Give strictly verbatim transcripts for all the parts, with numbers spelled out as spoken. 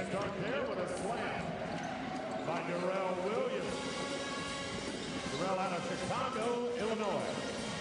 start there with a slam by Darrell Williams. Darrell out of Chicago, Illinois.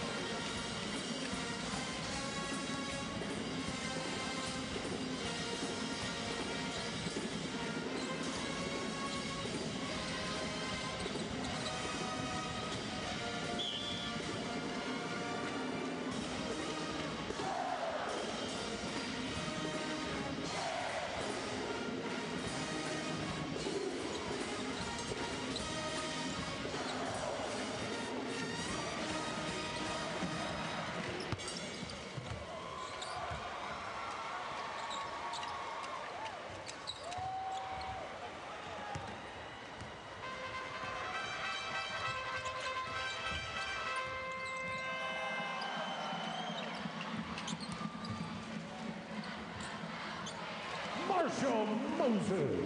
Marshall Moses.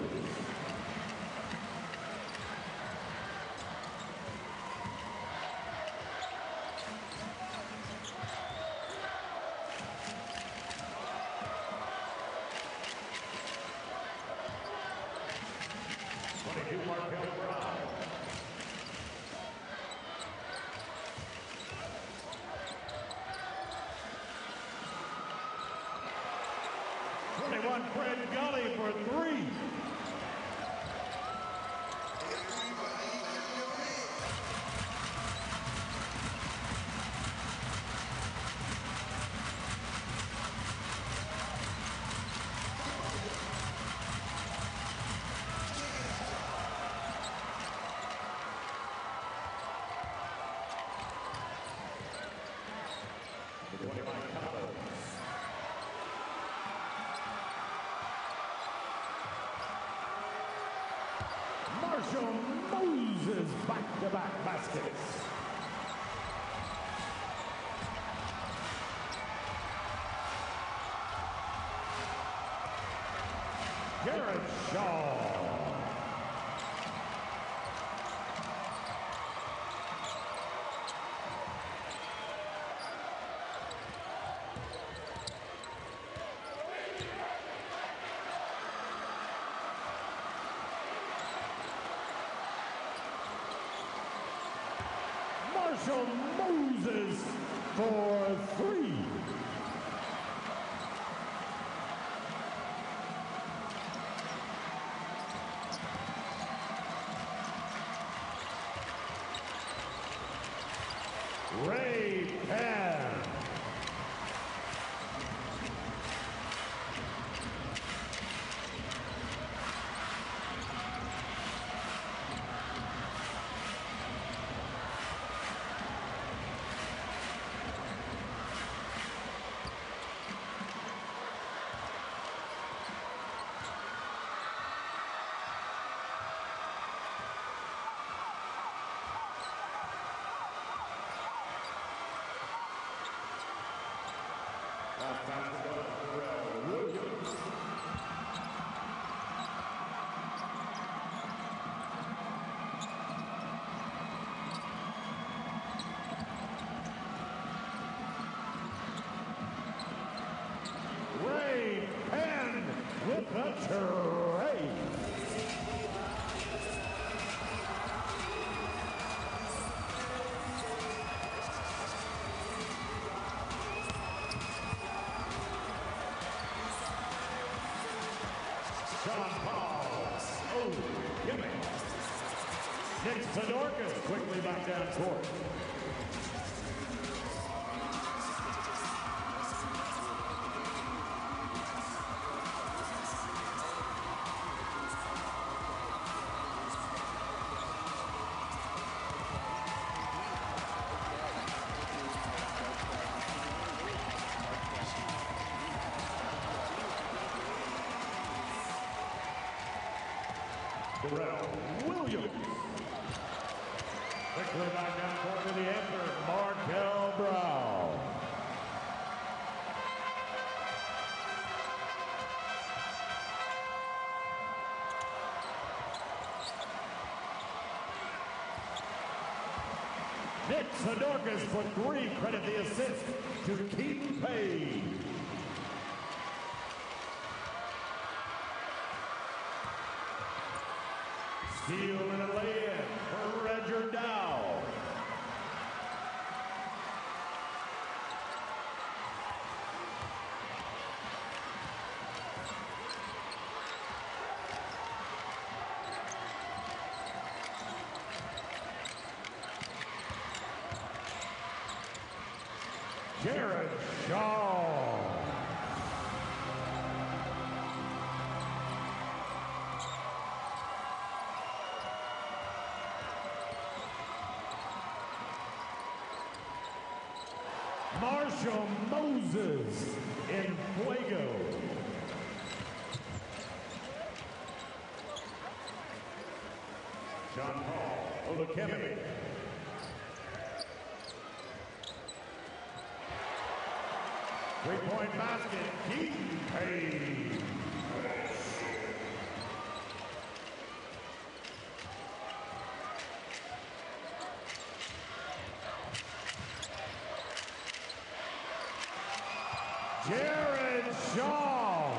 twenty-two, Markel Brown. twenty-one, Fred Gully for three. Marshall Moses back-to-back baskets. Garrett Shaw. Marshall Moses for three. Ray Penn. Last time to go to Darrell Williams. Ray Penn with the trade. John Paul. Oh, gimme. Nick Fedorkas quickly back down court. Darrell Williams. Quickly back down court to the answer, Markel Brown. Nick Fedorkas for three, credit the assist to Keaton Page. Steal and a lay-in for Roger Dow. Jared Shaw. Marshall Moses in Fuego. John Paul Olukemi. Three-point basket, Keaton Page. Jared Shaw.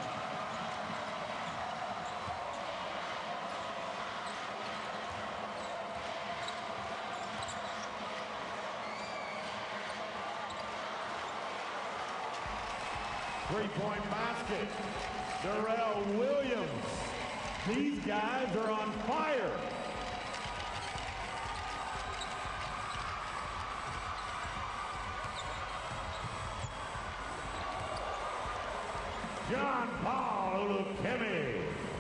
Three-point basket, Darrell Williams. These guys are on fire. John Paul Olukemi.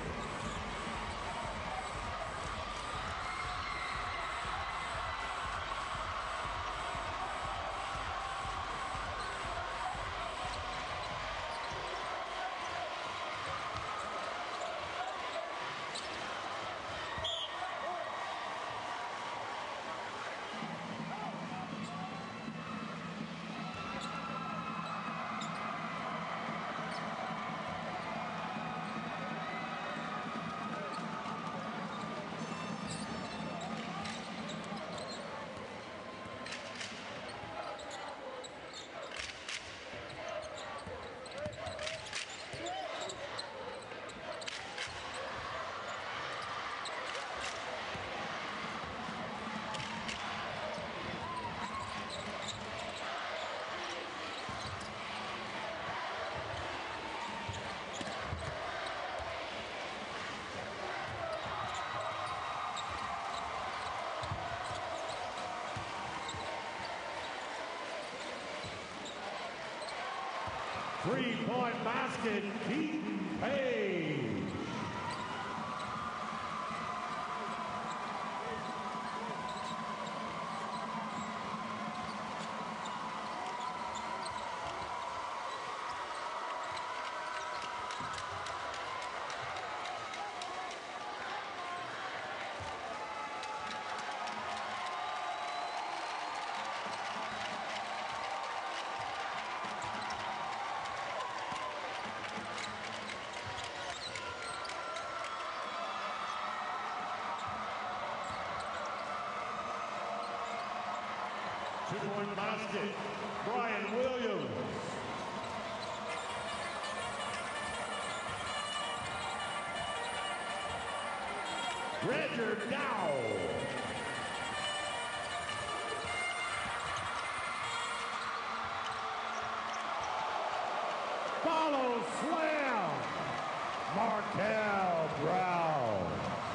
Three-point basket, Keaton Page. Two-point basket, Brian Williams. Roger Dow. Follow slam, Markel Brown.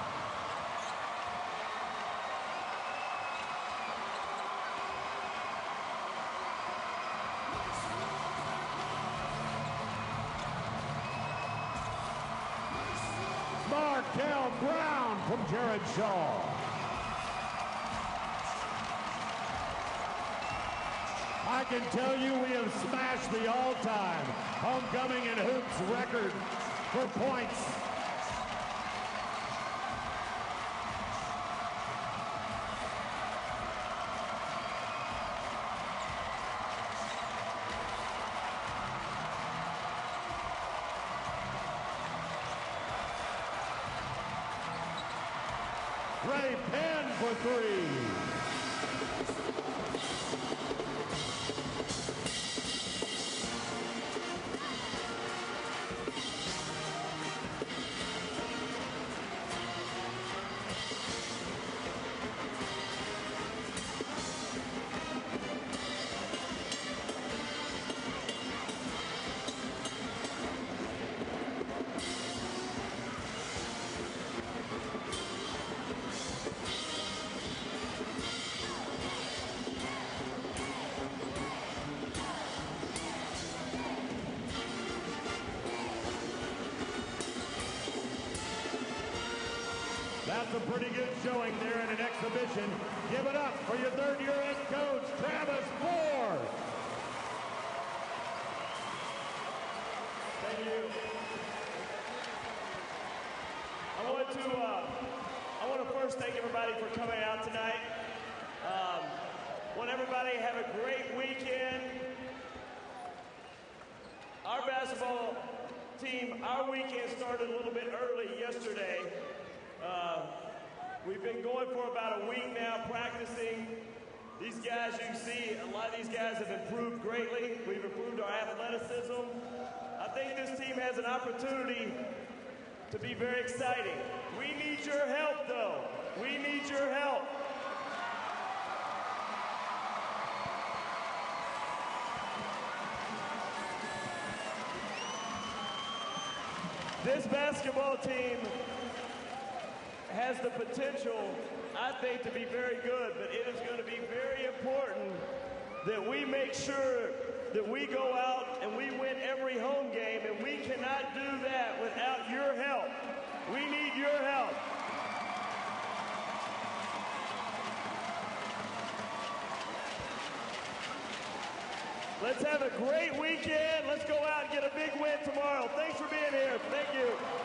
Markel Brown from Jared Shaw. I can tell you we have smashed the all-time homecoming and hoops record for points. Ray Penn for three. That's a pretty good showing there in an exhibition. Give it up for your third-year head coach, Travis Ford. Thank you. I want to, uh, I want to first thank everybody for coming out tonight. Um, want everybody to have a great weekend. Our basketball team, our weekend started a little bit early yesterday. Uh, we've been going for about a week now practicing. These guys, you can see, a lot of these guys have improved greatly. We've improved our athleticism. I think this team has an opportunity to be very exciting. We need your help, though. We need your help. This basketball team has the potential, I think, to be very good, but it is going to be very important that we make sure that we go out and we win every home game, and we cannot do that without your help. We need your help. Let's have a great weekend. Let's go out and get a big win tomorrow. Thanks for being here. Thank you.